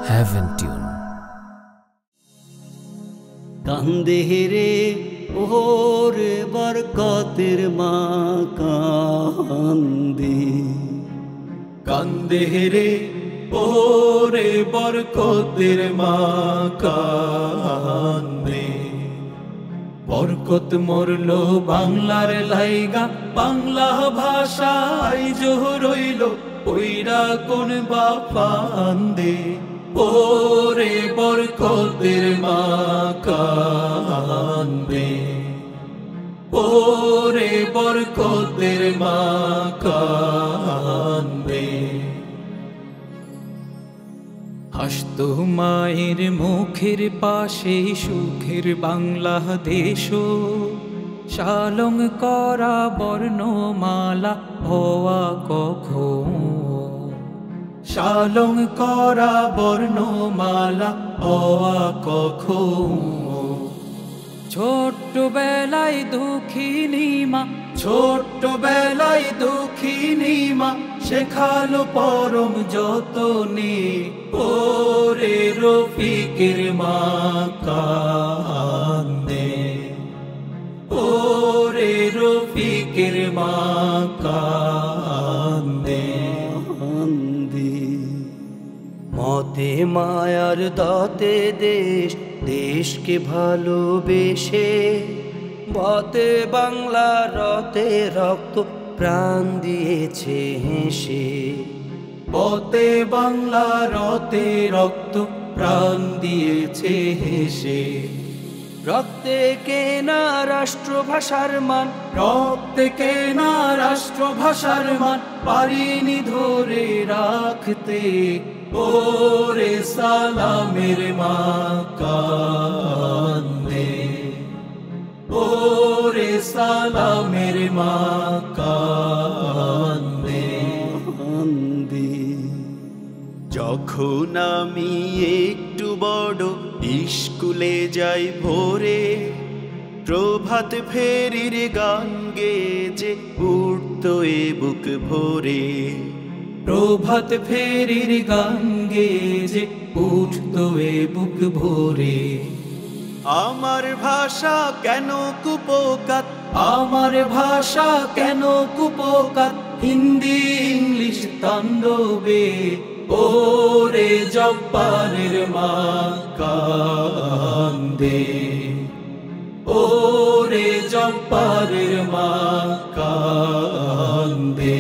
Heaven Tune. কান্দে রে ওরে বরকতের মা কান্দে, কান্দে রে ওরে বরকতের মা কান্দে। বরকত মরলো বাংলার লাইগা, বাংলা ভাষায় জোহ রইল ওইরা কোন বাপান্দে। ওরে বরকতের মা কান্দে, ওরে বরকতের মা কান্দে। হাসতো মায়ের মুখের পাশে সুখের বাংলাদেশ, শালং করা বর্ণমালা হওয়া কখন, শালং করা বর্ণমালা হওয়া কখন। ছোট্টবেলায় দুঃখিনী মা, ছোট্টবেলায় দুঃখিনী মা শেখালো পরম যতনে। ওরে রফিকের মা কান্দে, ওরে রফিকের মা কান্দে। মতে মায়ার দাতে দেশ, দেশকে ভালোবেসে বতে বাংলা রতে রক্ত প্রাণ দিয়েছে হেসে। পতে বাংলা রতে রক্ত প্রাণ দিয়েছে হেসে। রক্তে কেনা রাষ্ট্রভাষার মান, রক্তে কেনা রাষ্ট্রভাষার মান পারিনি ধরে রাখতে। ওরে সালামের মা কান্দে, ওরে সালামের মা কান্দে। যখন আমি একটু বড় স্কুলে যাই ভোরে, প্রভাত ফেরির গান গেয়ে যে উঠতো এ বুক ভরে। প্রভাত ফেরির গান গেয়ে যে উঠতো এ বুক ভরে। আমার ভাষা কেন কুপোকাত, আমার ভাষা কেন কুপোকাত, হিন্দি ইংলিশ তাণ্ডবে। ওরে জব্বারের মা কান্দে, ওরে জব্বারের মা কান্দে।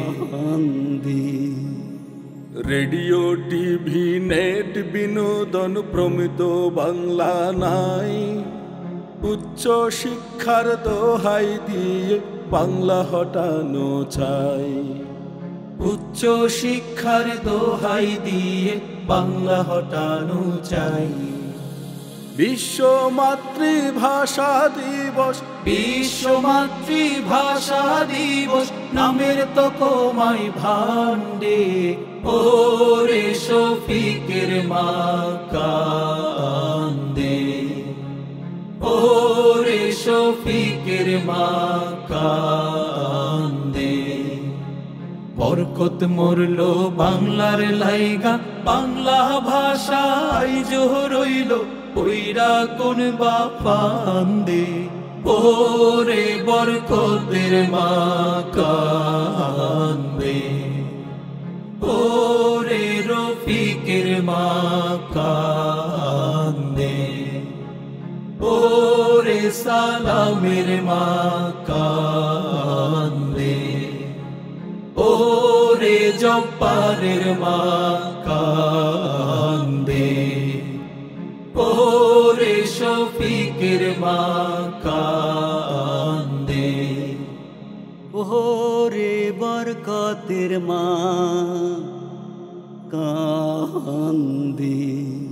রেডিও টিভি নেট বিনোদন প্রমিত বাংলা নাই, উচ্চ শিক্ষার দোহাই দিয়ে বাংলা হটানো চাই। উচ্চ শিক্ষার দোহাই দিয়ে বাংলা হটানো চাই। বিশ্ব মাতৃভাষা দিবস, বিশ্ব মাতৃভাষা দিবস নামের তো কমাই ভান্ডে। ওরে শফিকের মা কান্দে, ওরে শফিকের মা কান্দে। বরকত মরলো বাংলার লাইগা, বাংলা ভাষায় জোহ রইল ওইরা কোন বাপান্দে। ওরে বরকতের মা কান্দে, ওরে রফিকের মা কান্দে, ওরে সালামের মা কান্দে, ওরে জব্বারের মা কান্দে, ওরে শফিকের মা কান্দে। ওরে বরকতের মা কান্দে।